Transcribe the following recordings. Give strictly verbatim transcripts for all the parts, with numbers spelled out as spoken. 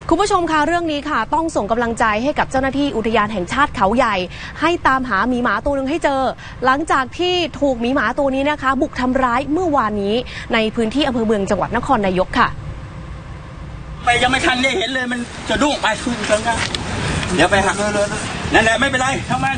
คุณผู้ชมคะเรื่องนี้ค่ะต้องส่งกำลังใจให้กับเจ้าหน้าที่อุทยานแห่งชาติเขาใหญ่ให้ตามหาหมีหมาตัวหนึ่งให้เจอหลังจากที่ถูกหมีหมาตัวนี้นะคะบุกทำร้ายเมื่อวานนี้ในพื้นที่อำเภอเมืองจังหวัดนครนายกค่ะไปยังไม่ทันได้เห็นเลยมันจะดุ้งไปขึ้นเชิงกันเดี๋ยวไปหานั่นแหละไม่เป็นไรเท่ามัน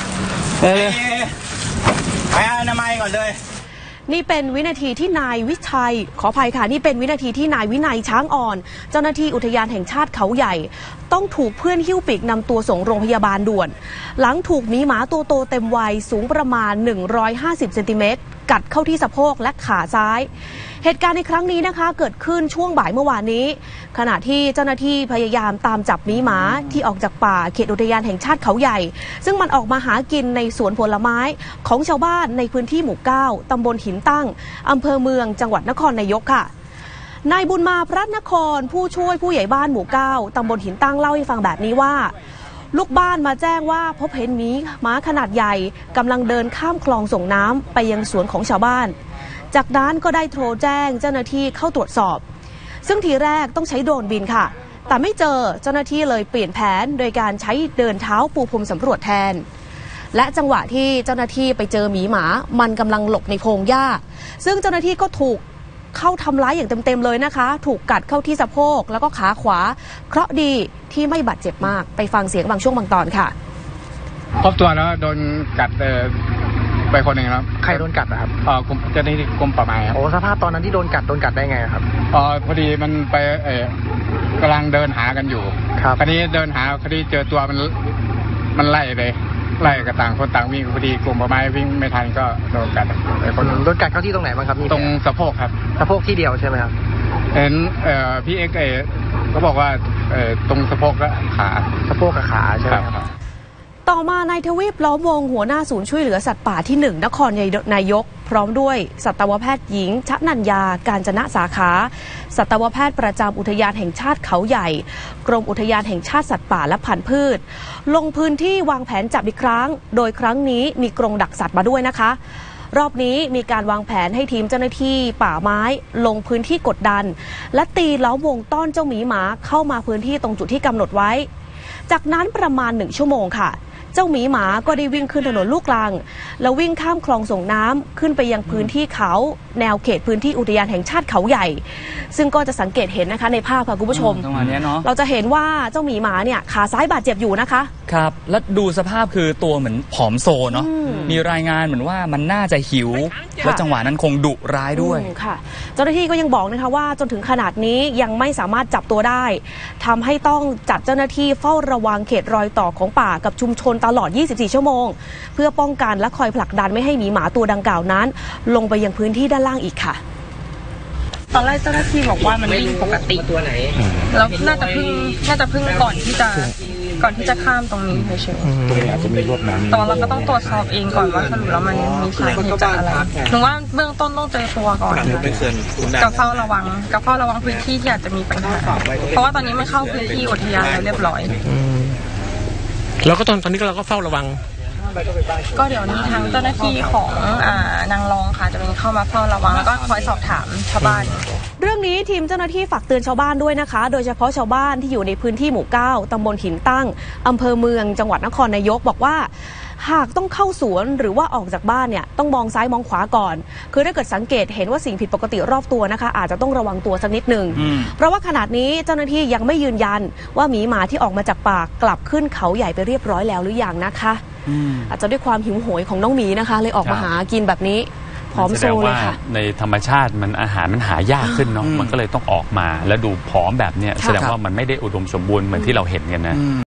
ไปอนามัยก่อนเลยนี่เป็นวินาทีที่นายวิชัยขออภัยค่ะนี่เป็นวินาทีที่นายวินัยช้างอ่อนเจ้าหน้าที่อุทยานแห่งชาติเขาใหญ่ต้องถูกเพื่อนหิ้วปีกนำตัวส่งโรงพยาบาลด่วนหลังถูกหมีหมาตัวโตเต็มวัยสูงประมาณหนึ่งร้อยห้าสิบเซนติเมตรกัดเข้าที่สะโพกและขาซ้ายเหตุการณ์ในครั้งนี้นะคะเกิดขึ้นช่วงบ่ายเมื่อวานนี้ขณะที่เจ้าหน้าที่พยายามตามจับหมีหมาที่ออกจากป่าเขตอุทยานแห่งชาติเขาใหญ่ซึ่งมันออกมาหากินในสวนผลไม้ของชาวบ้านในพื้นที่หมู่เก้าตำบลหินตั้งอำเภอเมืองจังหวัดนครนายกค่ะนายบุญมาพระนครผู้ช่วยผู้ใหญ่บ้านหมู่เก้าตำบลหินตั้งเล่าให้ฟังแบบนี้ว่าลูกบ้านมาแจ้งว่าพบเห็นหมีหมาขนาดใหญ่กำลังเดินข้ามคลองส่งน้ำไปยังสวนของชาวบ้านจากนั้นก็ได้โทรแจ้งเจ้าหน้าที่เข้าตรวจสอบซึ่งทีแรกต้องใช้โดรนบินค่ะแต่ไม่เจอเจ้าหน้าที่เลยเปลี่ยนแผนโดยการใช้เดินเท้าปูพรมสำรวจแทนและจังหวะที่เจ้าหน้าที่ไปเจอหมีหมามันกำลังหลบในพงหญ้าซึ่งเจ้าหน้าที่ก็ถูกเข้าทำร้ายอย่างเต็มๆเลยนะคะถูกกัดเข้าที่สะโพกแล้วก็ขาขวาเคราะห์ดีที่ไม่บาดเจ็บมากไปฟังเสียงบางช่วงบางตอนค่ะพบตัวแล้วโดนกัดไปคนหนึ่งครับใครโดนกัดนะครับอ๋อกรมเจ้าหน้าที่กรมป่าไม้ครับโอ้สภาพตอนนั้นที่โดนกัดโดนกัดได้ไงครับอ๋อพอดีมันไปเออกำลังเดินหากันอยู่ครับคดีเดินหาคดีเจอตัวมันมันไล่เลยไล่กับต่างคนต่างวิ่งพอดีกรมป่าไม้วิ่งไม่ทันก็โดนกัดไอ้คนโดนกัดเข้าที่ตรงไหนบ้างครับตรงสะโพกครับสะโพกที่เดียวใช่ไหมครับเห็นเอ่อพี่เอ็กเอก็บอกว่าเอ่อตรงสะโพกกับขาสะโพกกับขาใช่ไหมครับต่อมานายทวีปล้อมวงหัวหน้าศูนย์ช่วยเหลือสัตว์ป่าที่หนึ่งนครนายกพร้อมด้วยสัตวแพทย์หญิงชนัญญาการจนะสาขาสัตวแพทย์ประจำอุทยานแห่งชาติเขาใหญ่กรมอุทยานแห่งชาติสัตว์ป่าและพันธุ์พืชลงพื้นที่วางแผนจับอีกครั้งโดยครั้งนี้มีกรงดักสัตว์มาด้วยนะคะรอบนี้มีการวางแผนให้ทีมเจ้าหน้าที่ป่าไม้ลงพื้นที่กดดันและตีล้อมวงต้อนเจ้าหมีหมาเข้ามาพื้นที่ตรงจุดที่กำหนดไว้จากนั้นประมาณหนึ่งชั่วโมงค่ะเจ้าหมีหมาก็ได้วิ่งขึ้นถนนลูกรังแล้ววิ่งข้ามคลองส่งน้ำขึ้นไปยังพื้นที่เขาแนวเขตพื้นที่อุทยานแห่งชาติเขาใหญ่ซึ่งก็จะสังเกตเห็นนะคะในภาพค่ะคุณผู้ชมตรงนี้เนาะเราจะเห็นว่าเจ้าหมีหมาเนี่ยขาซ้ายบาดเจ็บอยู่นะคะครับแล้วดูสภาพคือตัวเหมือนผอมโซเนาะมีรายงานเหมือนว่ามันน่าจะหิวและจังหวะนั้นคงดุร้ายด้วยค่ะเจ้าหน้าที่ก็ยังบอกนะคะว่าจนถึงขนาดนี้ยังไม่สามารถจับตัวได้ทำให้ต้องจัดเจ้าหน้าที่เฝ้าระวังเขตรอยต่อของป่ากับชุมชนตลอดยี่สิบสี่ชั่วโมงเพื่อป้องกันและคอยผลักดันไม่ให้หมีหมาตัวดังกล่าวนั้นลงไปยังพื้นที่ด้านล่างอีกค่ะตอนแรกเจ้าหน้าที่บอกว่ามันวิ่งปกติตัวไหนแล้วน่าจะพึ่งน่าจะพึ่งก่อนที่จะก่อนที่จะข้ามตรงนี้เฉยๆตรงนี้อาจจะมีรวดน้ำตอนเราก็ต้องตรวจสอบเองก่อนว่าสรุปแล้วมันมีสาเหตุจากอะไรหนูว่าเบื้องต้นต้องเจอตัวก่อนกับเฝ้าระวังกับเฝ้าระวังพื้นที่ที่อาจจะมีปัญหาเพราะว่าตอนนี้มันเข้าพื้นที่อุทยานแล้วเรียบร้อยแล้วก็ตอนตอนนี้เราก็เฝ้าระวังก็เดี๋ยวนี้ทางเจ้าหน้าที่ของนางรองค่ะจะมีเข้ามาเฝ้าระวังแล้วก็คอยสอบถามชาวบ้านเรื่องนี้ทีมเจ้าหน้าที่ฝากเตือนชาวบ้านด้วยนะคะโดยเฉพาะชาวบ้านที่อยู่ในพื้นที่หมู่เก้าตำบลหินตั้งอำเภอเมืองจังหวัดนครนายกบอกว่าหากต้องเข้าสวนหรือว่าออกจากบ้านเนี่ยต้องมองซ้ายมองขวาก่อนคือถ้าเกิดสังเกตเห็นว่าสิ่งผิดปกติรอบตัวนะคะอาจจะต้องระวังตัวสักนิดหนึ่งเพราะว่าขณะนี้เจ้าหน้าที่ยังไม่ยืนยันว่าหมีหมาที่ออกมาจากป่ากลับขึ้นเขาใหญ่ไปเรียบร้อยแล้วหรือยังนะคะอาจจะด้วยความหิวโหยของน้องหมีนะคะเลยออกมาหากินแบบนี้ผอมโซเลยค่ะในธรรมชาติมันอาหารมันหายากขึ้นเนาะมันก็เลยต้องออกมาแล้วดูผอมแบบเนี้ยแสดงว่ามันไม่ได้อุดมสมบูรณ์เหมือนที่เราเห็นกันนะ